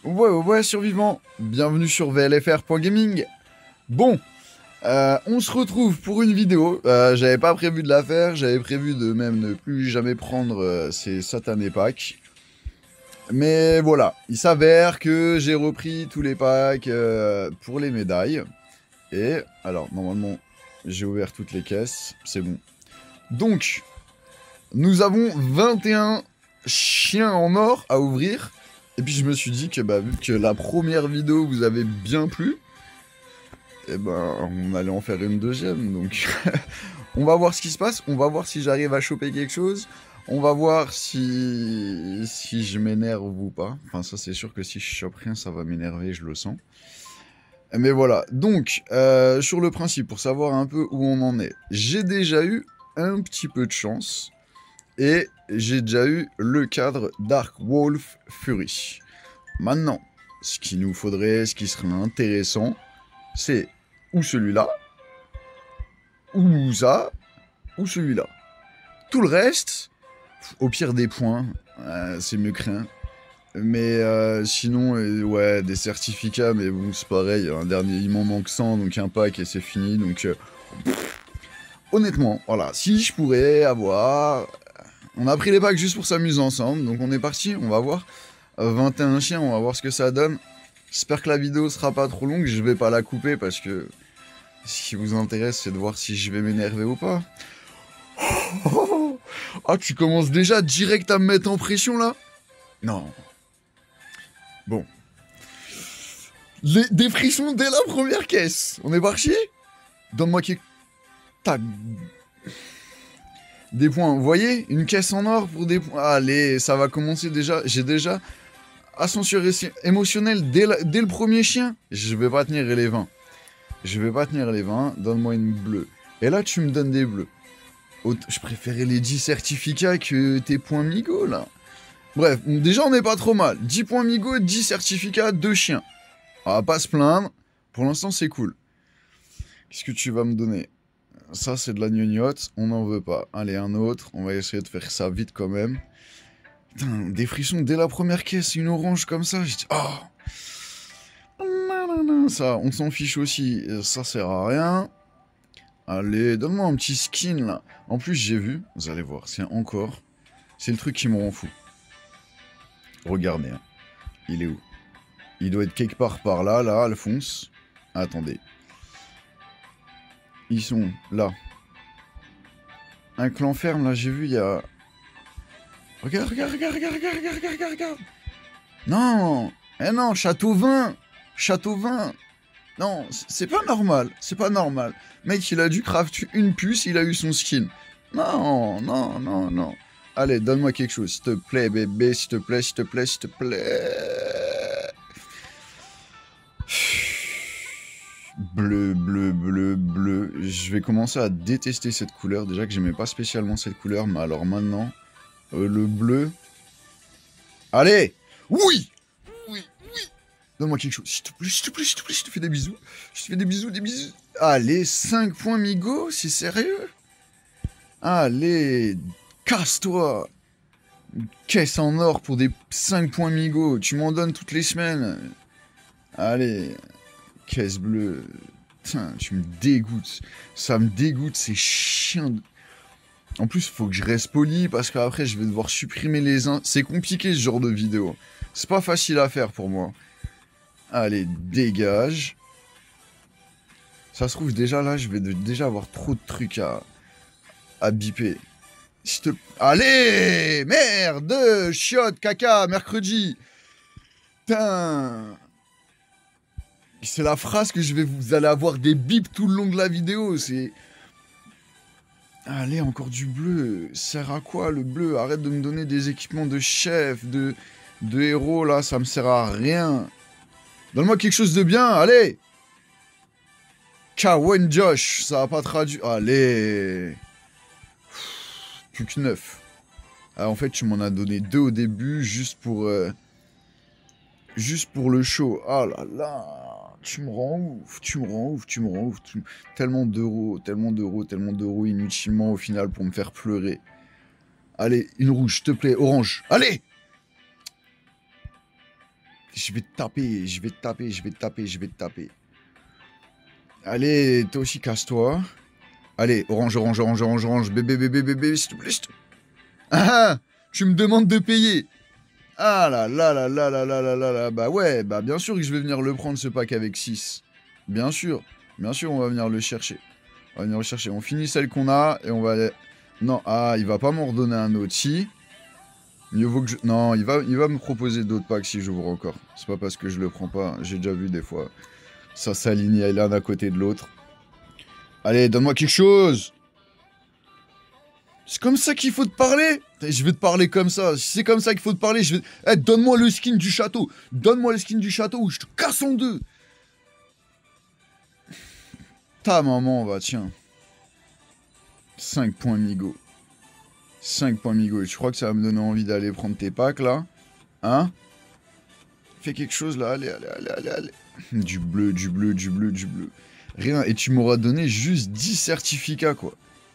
Ouais, survivant. Bienvenue sur VLFR.gaming. Bon, on se retrouve pour une vidéo. J'avais pas prévu de la faire, j'avais prévu de même ne plus jamais prendre ces satanés packs. Mais voilà, il s'avère que j'ai repris tous les packs pour les médailles. Et, alors, normalement, j'ai ouvert toutes les caisses, c'est bon. Donc, nous avons 21 chiens en or à ouvrir. Et puis je me suis dit que vu que la première vidéo vous avait bien plu, et on allait en faire une deuxième, donc on va voir ce qui se passe, on va voir si j'arrive à choper quelque chose, on va voir si je m'énerve ou pas. Enfin ça c'est sûr que si je chope rien ça va m'énerver, je le sens. Mais voilà, donc sur le principe, pour savoir un peu où on en est, j'ai déjà eu un petit peu de chance. Et j'ai déjà eu le cadre Dark Wolf Fury. Maintenant, ce qu'il nous faudrait, ce qui serait intéressant, c'est ou celui-là, ou ça, ou celui-là. Tout le reste, au pire des points, c'est mieux que rien. Mais sinon, ouais, des certificats, mais bon, c'est pareil, un dernier, il m'en manque 100, donc un pack et c'est fini, donc... honnêtement, voilà, si je pourrais avoir... On a pris les packs juste pour s'amuser ensemble, donc on est parti, on va voir. 21 chiens, on va voir ce que ça donne. J'espère que la vidéo sera pas trop longue, je vais pas la couper parce que ce qui vous intéresse c'est de voir si je vais m'énerver ou pas. Ah, tu commences déjà direct à me mettre en pression là? Non. Bon. Des frissons dès la première caisse. On est parti? Donne-moi qui... Tac. Des points, vous voyez? Une caisse en or pour des points. Allez, ça va commencer déjà. J'ai déjà ascenseur émotionnel dès le premier chien. Je vais pas tenir les 20. Je vais pas tenir les 20. Donne-moi une bleue. Et là, tu me donnes des bleus. Je préférais les 10 certificats que tes points Migo, là. Bref, déjà, on n'est pas trop mal. 10 points Migo, 10 certificats, 2 chiens. On va pas se plaindre. Pour l'instant, c'est cool. Qu'est-ce que tu vas me donner? Ça, c'est de la gnognotte. On n'en veut pas. Allez, un autre. On va essayer de faire ça vite quand même. Putain, des frissons dès la première caisse. Une orange comme ça. Je dis, oh! Ça, on s'en fiche aussi. Ça sert à rien. Allez, donne-moi un petit skin, là. En plus, j'ai vu. Vous allez voir, c'est encore... C'est le truc qui me rend fou. Regardez, hein. Il est où? Il doit être quelque part par là, Alphonse. Attendez. Ils sont là. Un clan ferme, là, j'ai vu, il y a... Regarde. Non! Eh non, Château 20! Château 20! Non, c'est pas normal, c'est pas normal. Mec, il a dû craft une puce, il a eu son skin. Non. Allez, donne-moi quelque chose, s'il te plaît, bébé, s'il te plaît. Bleu. Je vais commencer à détester cette couleur. Déjà que j'aimais pas spécialement cette couleur, mais alors maintenant, le bleu... Allez! Oui! Donne-moi quelque chose. S'il te plaît, je te fais des bisous. Je te fais des bisous. Allez, 5 points Migo, c'est sérieux? Allez, casse-toi. Une caisse en or pour des 5 points Migo. Tu m'en donnes toutes les semaines. Allez, caisse bleue. Putain, tu me dégoûtes. Ça me dégoûte, ces chiens de... En plus, faut que je reste poli parce qu'après, je vais devoir supprimer les uns. C'est compliqué ce genre de vidéo. C'est pas facile à faire pour moi. Allez, dégage. Ça se trouve, déjà là, je vais déjà avoir trop de trucs à biper. Allez! Merde! Chiotte, caca, mercredi! Putain! C'est la phrase que vous allez avoir des bips tout le long de la vidéo, c'est... Allez, encore du bleu. Sert à quoi, le bleu? Arrête de me donner des équipements de chef, de héros, là, ça me sert à rien. Donne-moi quelque chose de bien, allez! Kawen Josh, ça va pas traduit. Allez! Plus que 9. Ah, en fait, tu m'en as donné 2 au début, juste pour le show. Ah là là! Tu me rends ouf. Tellement d'euros inutilement au final pour me faire pleurer. Allez, une rouge, s'il te plaît, orange. Allez! Je vais te taper, je vais te taper, je vais te taper, je vais te taper. Allez, toi aussi, casse-toi. Allez, orange, orange, orange, orange, orange. Bébé, bébé, bébé, s'il te plaît, s'il te plaît. Ah, tu me demandes de payer. Ah là là là là là là là là là. Bah ouais, bah bien sûr que je vais venir le prendre, ce pack avec 6. Bien sûr, on va venir le chercher. On va venir le chercher. On finit celle qu'on a et on va aller... Non, ah, il va pas m'en redonner un autre. Si. Mieux vaut que je... Non, il va me proposer d'autres packs si j'ouvre encore. C'est pas parce que je le prends pas. J'ai déjà vu des fois. Ça s'aligne l'un à côté de l'autre. Allez, donne-moi quelque chose. C'est comme ça qu'il faut te parler. Je vais te parler comme ça. Si c'est comme ça qu'il faut te parler, je vais... Eh, donne-moi le skin du château. Donne-moi le skin du château ou je te casse en deux. Ta maman, va, tiens. 5 points Migo. 5 points Migo. Et tu crois que ça va me donner envie d'aller prendre tes packs, là? Hein? Fais quelque chose, là. Allez, allez, allez, allez, allez. Du bleu, du bleu, du bleu, du bleu. Rien. Et tu m'auras donné juste 10 certificats, quoi.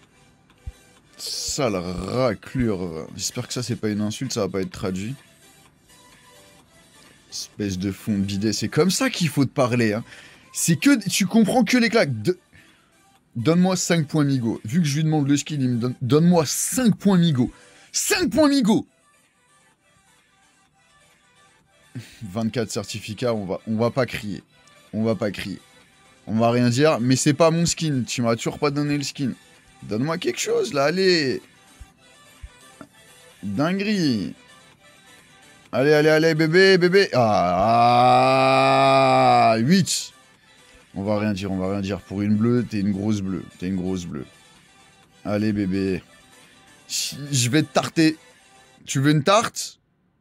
Sale raclure. J'espère que ça, c'est pas une insulte, ça va pas être traduit. Espèce de fond de bidet. C'est comme ça qu'il faut te parler, hein. C'est que... Tu comprends que les claques. Donne-moi 5 points Migo. Vu que je lui demande le skin, il me donne... Donne-moi 5 points Migo. 5 points Migo. 24 certificats, on va pas crier. On va pas crier. On va rien dire, mais c'est pas mon skin. Tu m'as toujours pas donné le skin. Donne-moi quelque chose, là, allez. Dinguerie. Allez, allez, allez, bébé, bébé. Ah, 8. On va rien dire, on va rien dire. Pour une bleue, t'es une grosse bleue. T'es une grosse bleue. Allez, bébé. Je vais te tarter. Tu veux une tarte?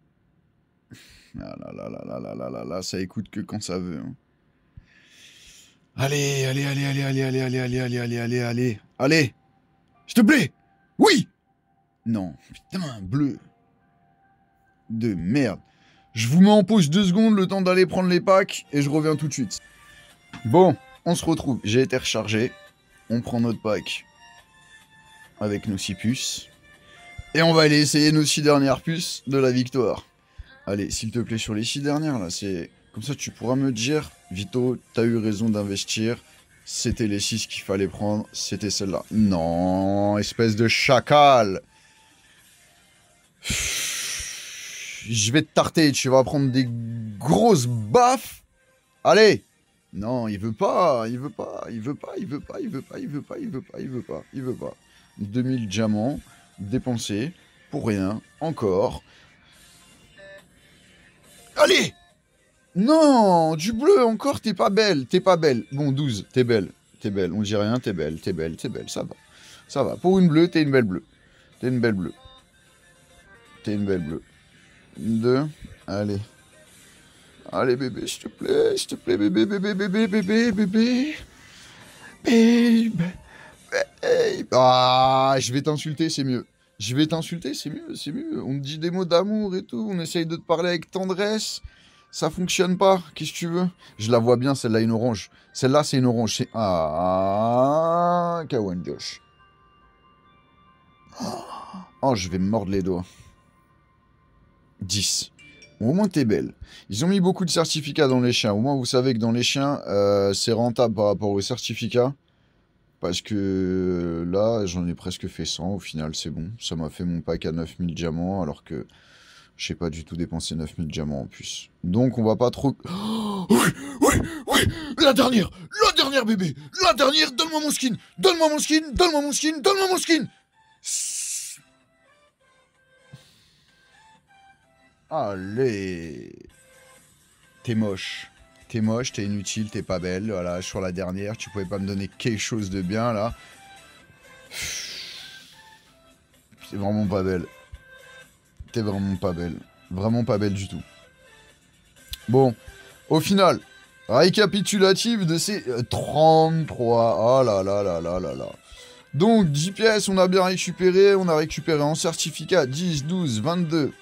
Ah là là là là là là là là, ça écoute que quand ça veut. Hein. Allez, allez, allez, allez, allez, allez, allez, allez, allez, allez, allez, allez, allez. S'il te plaît. Oui. Non, putain, bleu. De merde. Je vous mets en pause 2 secondes, le temps d'aller prendre les packs, et je reviens tout de suite. Bon, on se retrouve. J'ai été rechargé. On prend notre pack avec nos 6 puces. Et on va aller essayer nos 6 dernières puces de la victoire. Allez, s'il te plaît, sur les 6 dernières, là, c'est... Comme ça, tu pourras me dire, Vito, t'as eu raison d'investir. C'était les 6 qu'il fallait prendre. C'était celle-là. Non, espèce de chacal. Je vais te tarter, tu vas prendre des grosses baffes. Allez. Non, il veut pas, il veut pas, il veut pas, il veut pas, il veut pas, il veut pas, il veut pas, il veut pas, il veut pas. 2000 diamants dépensés pour rien, encore. Allez! Non, du bleu encore, t'es pas belle, t'es pas belle. Bon, 12, t'es belle, on dit rien, t'es belle, ça va. Ça va, pour une bleue, t'es une belle bleue. T'es une belle bleue. T'es une belle bleue. 2, allez. Allez, bébé, s'il te plaît, bébé, bébé, bébé, bébé, bébé. Babe. Ah, je vais t'insulter, c'est mieux. Je vais t'insulter, c'est mieux, c'est mieux. On te dit des mots d'amour et tout, on essaye de te parler avec tendresse. Ça fonctionne pas, qu'est-ce que tu veux? Je la vois bien, celle-là, une orange. Celle-là, c'est une orange. C'est... Ah, Kawan Josh. Oh, je vais me mordre les doigts. 10. Bon, au moins, t'es belle. Ils ont mis beaucoup de certificats dans les chiens. Au moins, vous savez que dans les chiens, c'est rentable par rapport aux certificats. Parce que là, j'en ai presque fait 100. Au final, c'est bon. Ça m'a fait mon pack à 9000 diamants, alors que je sais pas du tout dépenser 9000 diamants en plus. Donc, on va pas trop... Oh, oui, oui, oui. La dernière, bébé. La dernière, donne-moi mon skin. Donne-moi mon skin, donne-moi mon skin, donne-moi mon skin. Allez. T'es moche. T'es moche, t'es inutile, t'es pas belle. Voilà, sur la dernière, tu pouvais pas me donner quelque chose de bien, là. C'est vraiment pas belle. T'es vraiment pas belle. Vraiment pas belle du tout. Bon, au final, récapitulatif de ces 33. Oh là là là là là là. Donc, 10 pièces, on a bien récupéré. On a récupéré en certificat 10, 12, 22...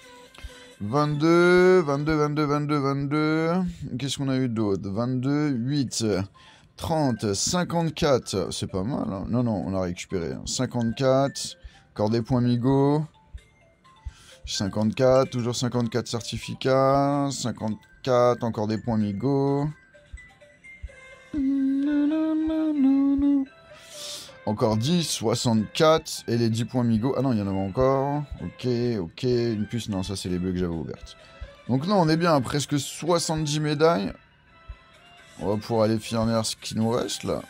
22. Qu'est-ce qu'on a eu d'autre? 22, 8, 30, 54. C'est pas mal, hein. Non, non, on a récupéré. 54. Encore des points Migo. 54, toujours 54 certificats. 50. 64, encore des points Migo. Encore 10, 64, et les 10 points Migo. Ah non, il y en avait encore. Ok, ok, une puce, non, ça c'est les bleus que j'avais ouvertes. Donc non, on est bien à presque 70 médailles. On va pouvoir aller finir ce qui nous reste, là.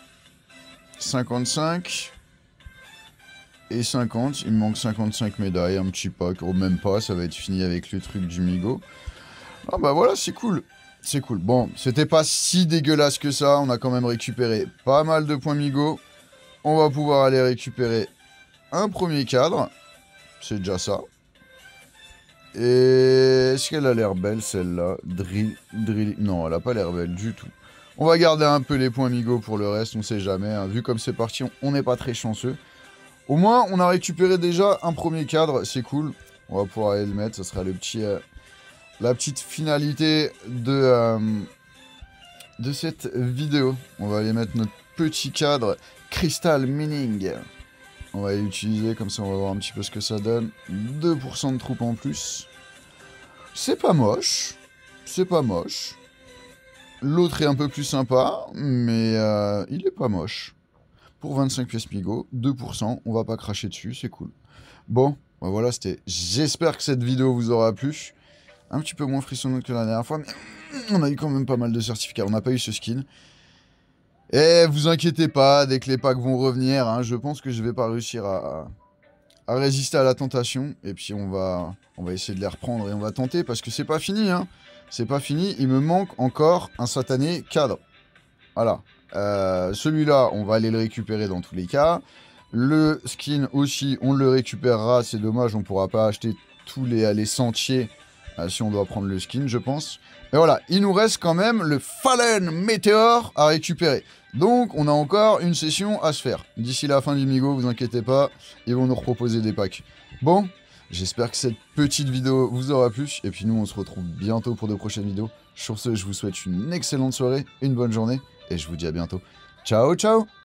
55. Et 50, il me manque 55 médailles, un petit pack, ou même pas, ça va être fini avec le truc du Migo. Ah bah voilà, c'est cool. C'est cool. Bon, c'était pas si dégueulasse que ça, on a quand même récupéré pas mal de points Migo. On va pouvoir aller récupérer un premier cadre. C'est déjà ça. Et est-ce qu'elle a l'air belle, celle-là? Drill... Non, elle a pas l'air belle du tout. On va garder un peu les points Migo pour le reste, on sait jamais. Hein. Vu comme c'est parti, on n'est pas très chanceux. Au moins, on a récupéré déjà un premier cadre, c'est cool. On va pouvoir aller le mettre, ça sera le petit, la petite finalité de cette vidéo. On va aller mettre notre petit cadre Crystal Mining. On va l'utiliser, comme ça on va voir un petit peu ce que ça donne. 2% de troupes en plus. C'est pas moche. C'est pas moche. L'autre est un peu plus sympa, mais il est pas moche. Pour 25 pièces Migo, 2%, on va pas cracher dessus, c'est cool. Bon, bah voilà, c'était... J'espère que cette vidéo vous aura plu. Un petit peu moins frissonnante que la dernière fois, mais on a eu quand même pas mal de certificats. On n'a pas eu ce skin. Et vous inquiétez pas, dès que les packs vont revenir, hein, je pense que je vais pas réussir à résister à la tentation. Et puis on va essayer de les reprendre et on va tenter, parce que c'est pas fini, hein. C'est pas fini, il me manque encore un satané cadre. Voilà. Celui-là, on va aller le récupérer dans tous les cas. Le skin aussi, on le récupérera. C'est dommage, on pourra pas acheter tous les sentiers si on doit prendre le skin, je pense. Mais voilà, il nous reste quand même le Fallen Meteor à récupérer. Donc, on a encore une session à se faire. D'ici la fin du Migo, vous inquiétez pas, ils vont nous reproposer des packs. Bon, j'espère que cette petite vidéo vous aura plu. Et puis nous, on se retrouve bientôt pour de prochaines vidéos. Sur ce, je vous souhaite une excellente soirée, une bonne journée. Et je vous dis à bientôt. Ciao, ciao!